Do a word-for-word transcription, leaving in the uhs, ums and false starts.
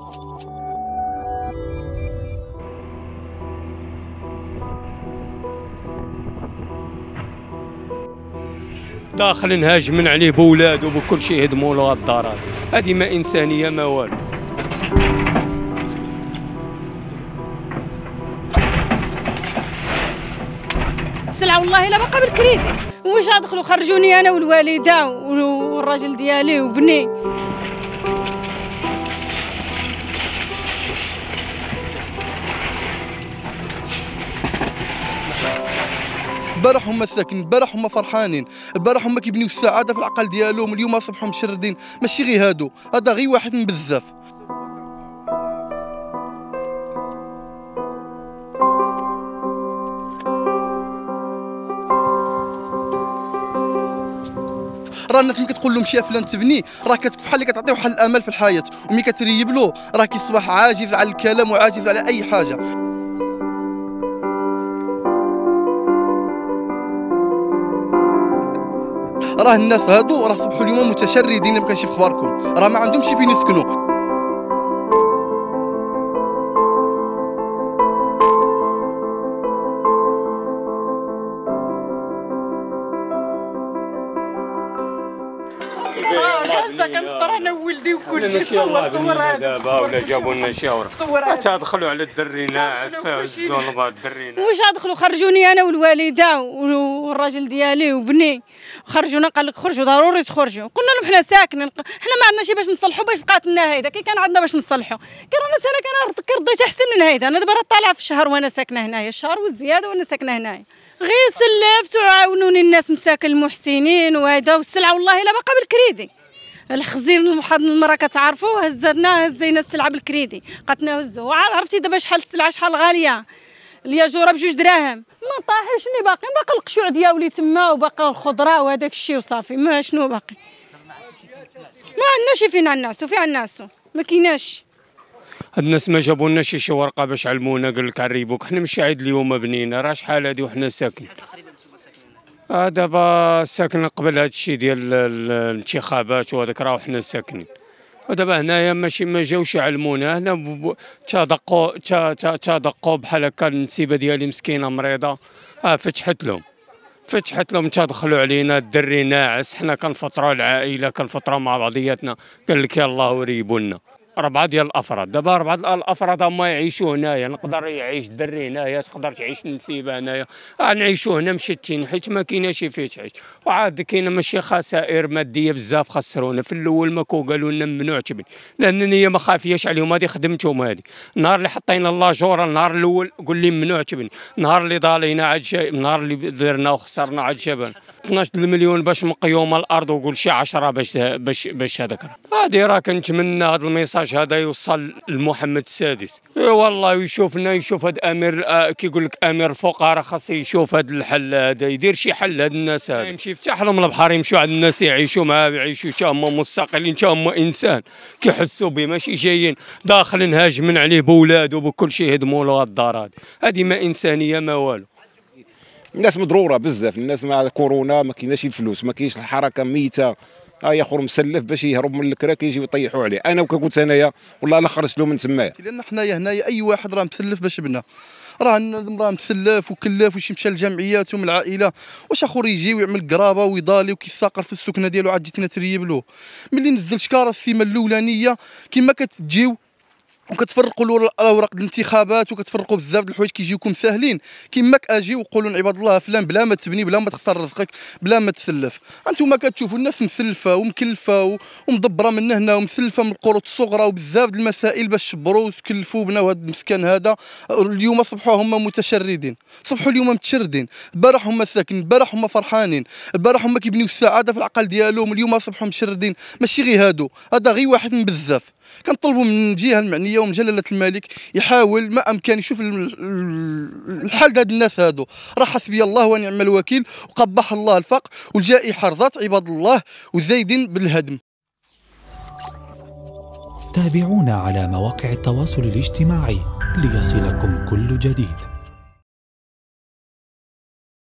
داخل هاجمين عليه بولادو بكل شيء، هدموا له الدارات. هذه ما انسانيه ما والو. السلعه والله الا باقا بالكريدي. واش غادخلوا خرجوني انا والوالده والراجل ديالي وبني. البارح هما ساكنين، البارح هما فرحانين، البارح هما كيبنيو السعاده في العقل ديالهم، اليوم اصبحوا مشردين. ماشي غير هادو، هذا غير واحد من بزاف. راه الناس ملي كتقول لهم شي فلان تبني، راه بحال اللي كتعطيه واحد الامل في الحياه، وملي كتريب له راه كيصبح عاجز على الكلام وعاجز على اي حاجه. راه الناس هادو راه صبحوا اليوم متشردين، ما كانش في اخباركم، راه ما عندهمش فين يسكنوا. ساكن فطر انا وولدي وكل شيء. صور صور هذا دابا ولا جابوا لنا شاوره. تدخلوا على الدري ناعس فيها الظلمه الدري ناعس. واش غادخلوا خرجوني انا والوالده والراجل ديالي وبني. خرجونا قال لك خرجوا ضروري تخرجوا. قلنا لهم حنا ساكنين، حنا ما عندناش باش نصلحوا باش بقات لنا هيدا. كي كان عندنا باش نصلحوا كي رانا ساكنه كي رضيت احسن من هيدا. انا دابا راه طالعه في الشهر وانا ساكنه هنايا، الشهر والزياده وانا ساكنه هنايا. غير سلفت وعاونوني الناس مساكن المحسنين وهذا، والسلعه والله الا باقا بالكريدي. الخزين واحد المراه كتعرفوا هزرنا هزينا السلعه بالكريدي، قالت لنا هزوا. عرفتي دابا شحال السلعه شحال غاليه، الياجوره بجوج دراهم. ما طاحشني باقي باقي القشوع ديالي تما وباقي الخضره وهذاك الشيء وصافي. ما شنو باقي؟ ما عندناش فين نعسوا، فين نعسوا؟ ما كايناش. هاد الناس ما جابوا لناش شي ورقه باش علمونا، قال لك عريبوك. حنا ماشي عيد اليوم بنينا، راه شحال هادي وحنا ساكنين. آه دابا ساكنين قبل هذا الشيء ديال الانتخابات وهذاك راه حنا ساكنين. ودابا هنايا ماشي ما جاوش يعلمونا، هنا تدقوا تدقوا بحال هكا. النسيبه ديالي مسكينه مريضه، اه فتحت لهم فتحت لهم تدخلوا علينا الدري ناعس. حنا كنفطروا العائله كنفطروا مع بعضياتنا، قال لك يلاه وريبوا لنا. أربعة ديال الأفراد، دابا أربعة الأفراد هما يعيشوا هنايا. نقدر يعيش الدري هنايا، تقدر تعيش النسيبة هنايا، آه نعيشوا هنا مشتين حيت ما كايناش فيه تعيش. وعاد كاينه ماشي خسائر مادية بزاف خسرونا. في الأول ما كو قالوا لنا ممنوع تبني، لأن هي ما خافياش عليهم. هذه خدمتهم هذه. النهار اللي حطينا اللاجورة النهار الأول قول لي ممنوع تبني، النهار اللي ضالينا عاد شيء، النهار اللي درنا وخسرنا عاد شبان. اثناش مليون باش مقيومة الأرض، وقول شي عشرة باش باش باش هذاك. هذه راه كنتمنى هذا الميساج هذا يوصل لمحمد السادس. اي والله يشوفنا، يشوف هذا امير آه كيقول لك امير الفقراء خاص يشوف هذا الحل هذا، يدير شي حل هذا الناس هذا. يمشي يفتح لهم البحر، يمشوا عند الناس يعيشوا معاه، يعيشوا حتى هما مستقلين، حتى هما انسان كيحسوا به. ماشي جايين داخلين هاجمين عليه بولادو بكل شيء، هدموا له الدارات. هذه ما انسانيه ما والو. الناس مضروره بزاف، الناس مع كورونا ما كايناش الفلوس، ما كاينش الحركه ميته. ها ياخر مسلف باش يهرب من الكرا كيجيو يطيحوا عليه. انا وكنت انايا والله لا خرجت له من تمايا، لان حنايا هنايا اي واحد راه مسلف باش بنا. راه راه مسلف وكلاف وشي مشى للجمعيات ومن العائله. واش اخر يجي ويعمل قرابه ويضالي وكيساقر في السكنه ديالو عاد جيتنا تريب له. ملي نزل شكاره السيمه الاولانيه كيما كتجيو وكتفرقوا الاوراق الانتخابات وكتفرقوا بزاف د الحوايج كيجيوكم ساهلين. كيماك اجي وقولوا عباد الله فلان بلا ما تبني، بلا ما تخسر رزقك، بلا ما تسلف. انتم كتشوفوا الناس مسلفه ومكلفه ومدبره من هنا ومسلفه من القروض الصغرى وبزاف د المسائل باش شبروا وتكلفوا بناو هذا المسكن هذا. اليوم صبحوا هما متشردين، صبحوا اليوم متشردين. البارح هما ساكنين، البارح هما فرحانين، البارح هما كيبنيو السعاده في العقل ديالهم، اليوم صبحوا مشردين. ماشي غير هادو، هذا غير واحد من بزاف. كنطلبوا من الجهه المعنيه ومن جلاله الملك يحاول ما امكن يشوف الحال ديال الناس هادو. راه حسبي الله ونعم الوكيل، وقبح الله الفقر والجائحه رضات عباد الله وزايدين بالهدم. تابعونا على مواقع التواصل الاجتماعي ليصلكم كل جديد.